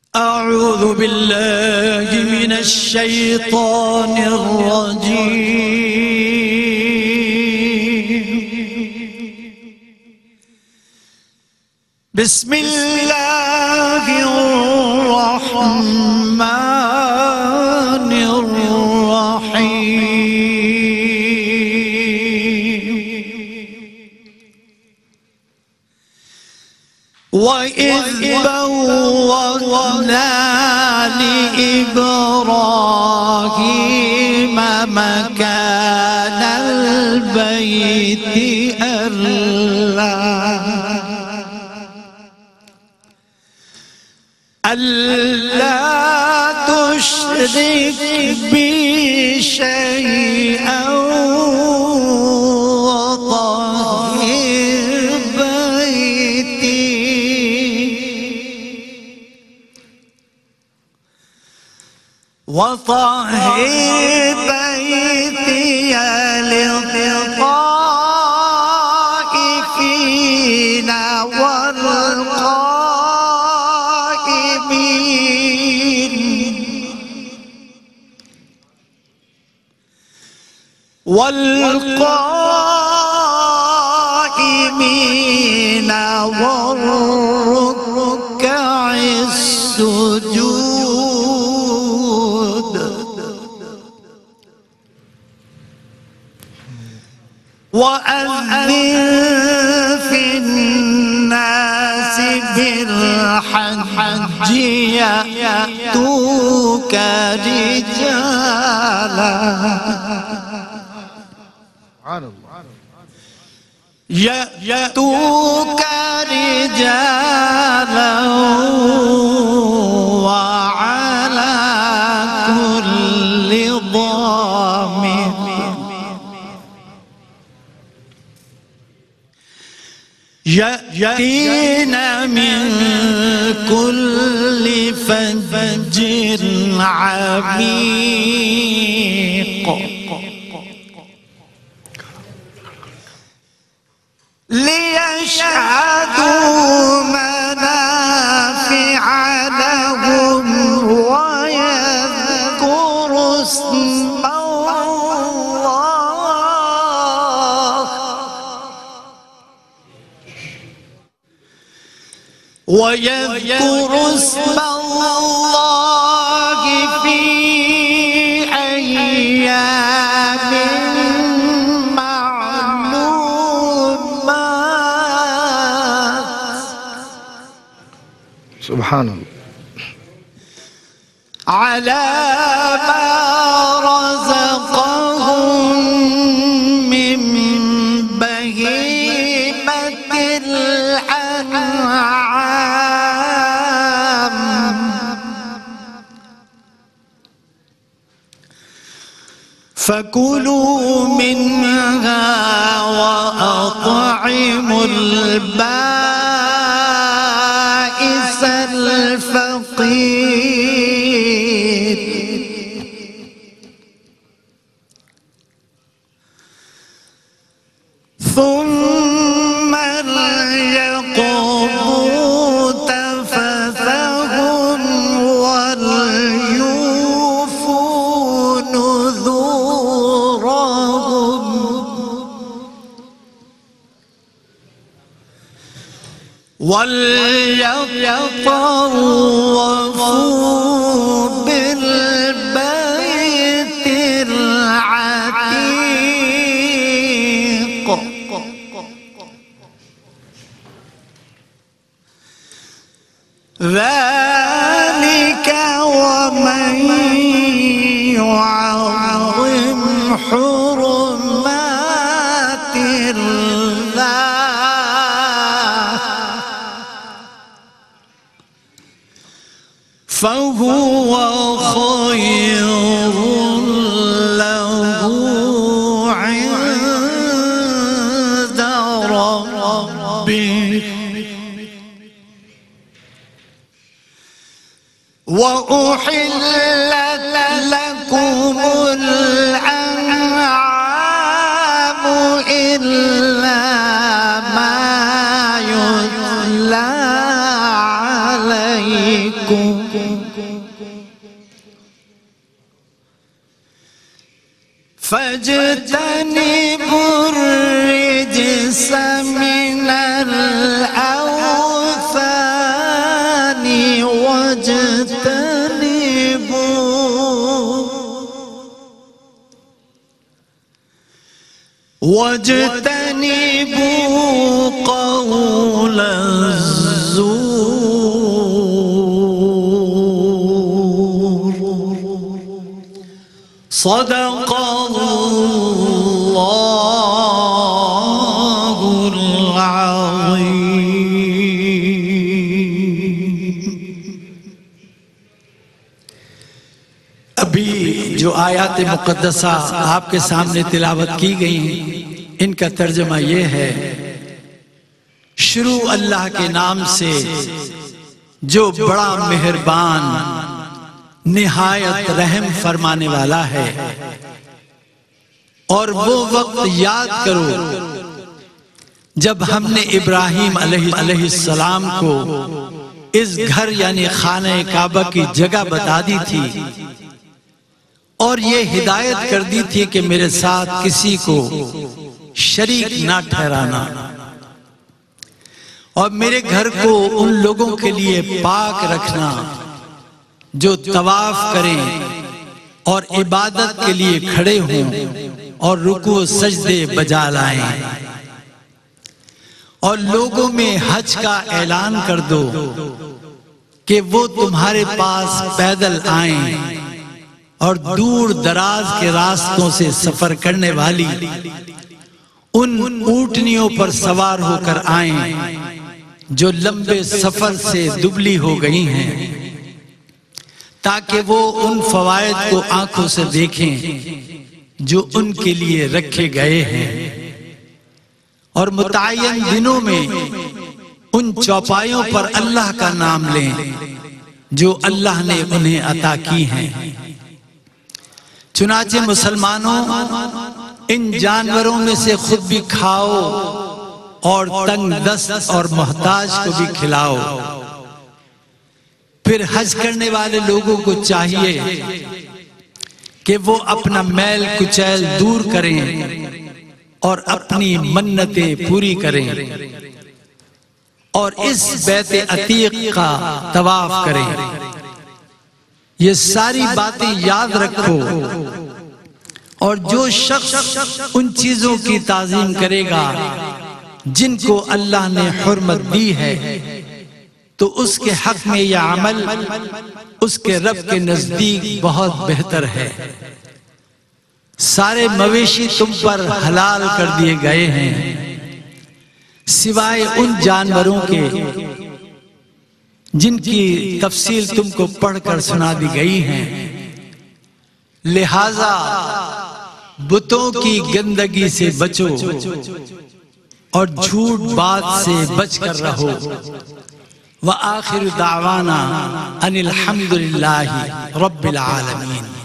أعوذ بالله من الشيطان الرجيم. بسم الله الرحمن الرحيم. وإذ بوأنا لإبراهيم مكان البيت ألا تشرك بي شيئا وطهر بيتي للطائفين والقائمين والركع السجود. وأذن في الناس بالحج يأتوك رجالا وعلى كل ضامر يأتين من كل فج عميق ليشهدوا منافع لهم ويذكروا اسم الله في أيام معلومات. سبحان الله. على ما رزقهم من بهيمة الأنعام فكلوا منها وأطعموا البائس الفقير. ثم ليقضوا تفثهم وليوفوا نذورهم وليطوفوا بالبيت العتيق. ذلك ومن يعظم حرمات الله فهو خير له عند ربه وأحلت لكم الأنعام إلا ما يتلى عليكم فاجتنبوا الرجس من الأوثان واجتنبوا قول الزور صدق الله العظيم. ابھی جو آیات مقدسہ آپ کے سامنے تلاوت کی گئی ہیں، ان کا ترجمہ یہ ہے: شروع اللہ کے نام سے جو بڑا مہربان نہایت رحم فرمانے والا ہے، اور وہ وقت یاد کرو جب ہم نے ابراہیم علیہ السلام کو اس گھر یعنی خانہ کعبہ کی جگہ بتا دی تھی اور یہ ہدایت کر دی تھی کہ میرے ساتھ کسی کو شریک نہ ٹھہرانا، اور میرے گھر کو ان لوگوں کے لیے پاک رکھنا جو طواف کریں اور عبادت کے لیے کھڑے ہوں اور رکوع و سجدے بجا لائیں، اور لوگوں میں حج کا اعلان کر دو کہ وہ تمہارے پاس پیدل آئیں اور دور دراز کے راستوں سے سفر کرنے والی ان اونٹنیوں پر سوار ہو کر آئیں جو لمبے سفر سے دبلی ہو گئی ہیں، تاکہ وہ ان فوائد کو آنکھوں سے دیکھیں جو ان کے لیے رکھے گئے ہیں، اور متعین دنوں میں ان چوپایوں پر اللہ کا نام لیں جو اللہ نے انہیں عطا کی ہیں۔ چنانچہ مسلمانوں، ان جانوروں میں سے خود بھی کھاؤ اور تنگ دست اور محتاج کو بھی کھلاؤ۔ پھر حج کرنے والے لوگوں کو چاہیے کہ وہ اپنا میل کچیل دور کریں اور اپنی منتیں پوری کریں اور اس بیت عتیق کا طواف کریں۔ یہ ساری باتیں یاد رکھو، اور جو شخص ان چیزوں کی تعظیم کرے گا جن کو اللہ نے حرمت دی ہے، تو اس کے حق میں یہ عمل اس کے رب کے نزدیک بہت بہتر ہے۔ سارے مویشی تم پر حلال کر دیے گئے ہیں سوائے ان جانوروں کے جن کی تفصیل تم کو پڑھ کر سنا دی گئی ہیں، لہذا بتوں کی گندگی سے بچو اور جھوٹ بات سے بچ کر رہو۔ وآخر دعوانا ان الحمد للہ رب العالمین۔